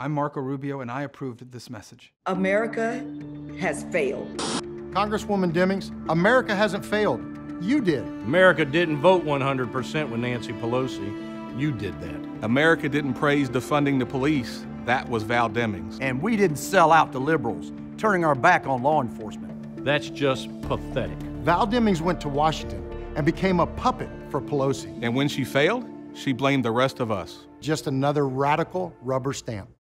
I'm Marco Rubio, and I approved this message. America has failed. Congresswoman Demings, America hasn't failed. You did. America didn't vote 100% with Nancy Pelosi. You did that. America didn't praise defunding the police. That was Val Demings. And we didn't sell out to liberals, turning our back on law enforcement. That's just pathetic. Val Demings went to Washington and became a puppet for Pelosi. And when she failed, she blamed the rest of us. Just another radical rubber stamp.